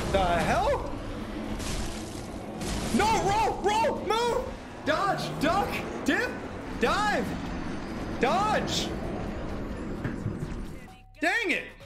The hell? No, roll, move! Dodge, duck, dip, dive, dodge! Dang it!